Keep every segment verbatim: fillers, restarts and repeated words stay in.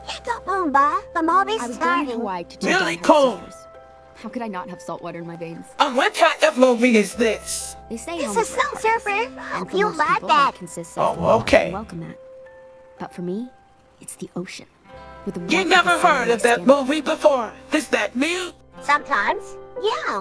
Hey, Kaboombah, the movie's I was going to starting. Hawaii to take Really down her cold. sisters. How could I not have salt water in my veins? Um, what kind of movie is this? They say It's home a is where Snow heart is. Surfer. And Hope for you most like people, that. consists Oh, of love okay. and welcome that. But for me, it's the ocean. With the You warmth never the sun heard on of my that skin. movie before? Is that new? Sometimes, yeah.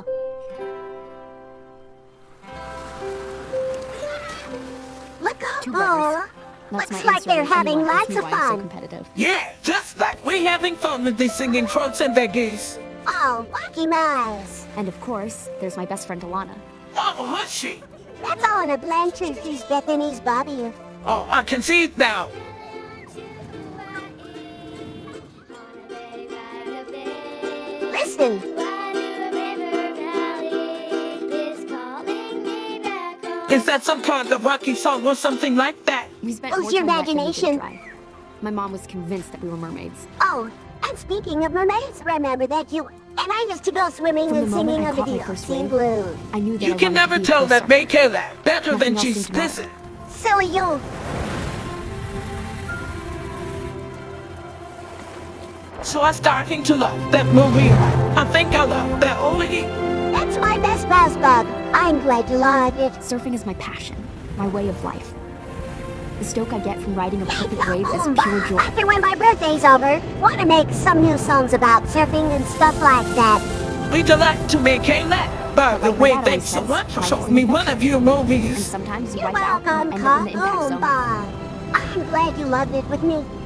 Look up, Two brothers. oh. That's Looks my like answer they're when having anyone asks lots me of why I'm so fun. competitive. Yeah, just like we having fun with these singing folks in Vegas. Oh, Lucky Miles. And of course, there's my best friend Alana. Oh, what's she? That's all in a blank too. She's Bethany's Bobby. Oh, I can see it now. Listen. Is that some kind of Rocky song or something like that? We spent Use more your time wet than we could imagination. dry. My mom was convinced that we were mermaids. Oh, and speaking of mermaids, remember that you and I used to go swimming From and the moment singing I under caught my the first ocean wave, blue. I knew that I You can wanted never to be a tell that co-star. Mikayla better Nothing than else she's seemed to matter. busy. Silly you. So I'm starting to love that movie. I think I love that movie. That's my best pass, Bob. I'm glad you liked it. Surfing is my passion, my way of life. The stoke I get from riding a perfect wave is Kaboombah. pure joy. After when my birthday's over, want to make some new songs about surfing and stuff like that. We'd like to make a laugh. By the Like my way, dad thanks so always much for says, showing me one of your And movies. sometimes you You're wipe out welcome, and end up in the impact zone. Kaboombah. I'm glad you loved it with me.